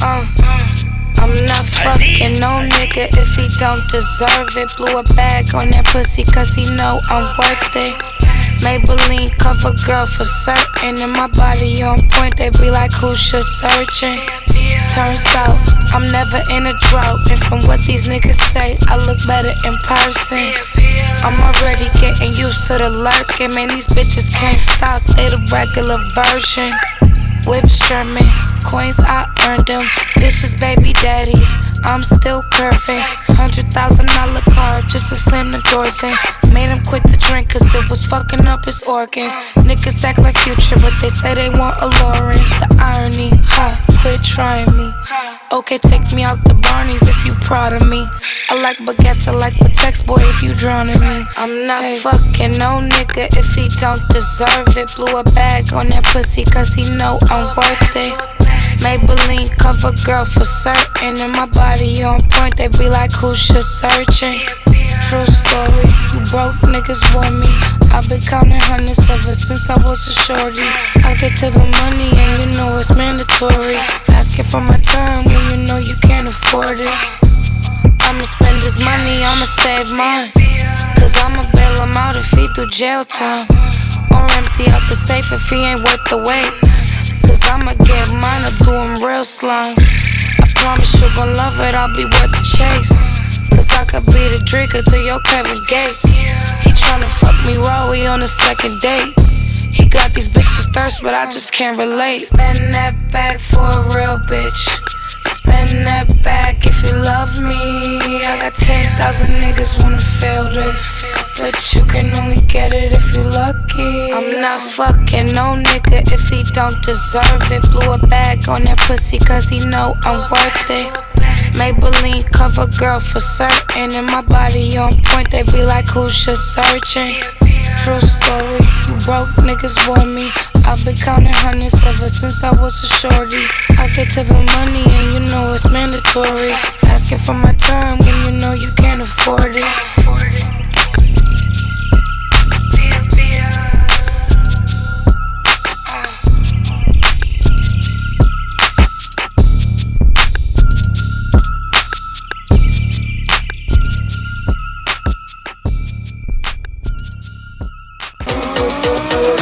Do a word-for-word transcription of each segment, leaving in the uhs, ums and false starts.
Uh, I'm not fucking no nigga if he don't deserve it. Blew a bag on that pussy cause he know I'm worth it. Maybelline cover girl for certain. And my body on point, they be like, who's just searching? Turns out, I'm never in a drought. And from what these niggas say, I look better in person. I'm already getting used to the lurking. Man, these bitches can't stop, they the regular version. Whips German, coins I earned them. Bitches baby daddies, I'm still curving. Hundred thousand dollar car just to slam the doors in. Made him quit the drink cause it was fucking up his organs. Niggas act like Future but they say they want a Lauren. The irony, ha, quit trying me. Okay, take me out the Barneys if you proud of me. I like baguettes, I like Patex, boy, if you drowning me. I'm not hey. fucking no nigga if he don't deserve it. Blew a bag on that pussy cause he know I'm worth it. Maybelline cover girl for certain. And my body on point, they be like, who's just searching? True story, you broke niggas want me. I've been counting hundreds ever since I was a shorty. I get to the money and you know it's mandatory. Asking for my time when you know you can't afford it. I'ma spend this money, I'ma save mine. Cause I'ma bail him out if he do jail time. Or empty out the safe if he ain't worth the wait. Cause I'ma get mine or do him real slime. I promise you gon' love it, I'll be worth the chase. Cause I could be the drinker to your Kevin Gates. He tryna fuck me raw, we on the second date. He got these bitches thirst, but I just can't relate. Spend that bag for a real bitch. Spend that bag if you love me. I got ten thousand niggas wanna feel this, but you can only get it if you lucky. I'm not fucking no nigga if he don't deserve it. Blew a bag on that pussy cause he know I'm worth it. Maybelline cover girl for certain. And my body on point, they be like, who's just searching? True story, you broke niggas want me. I've been counting hundreds ever since I was a shorty. I get to the money and you know it's mandatory. Asking for my time when you know you can't afford it.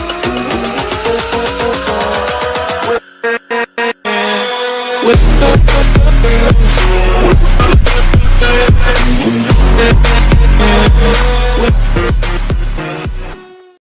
With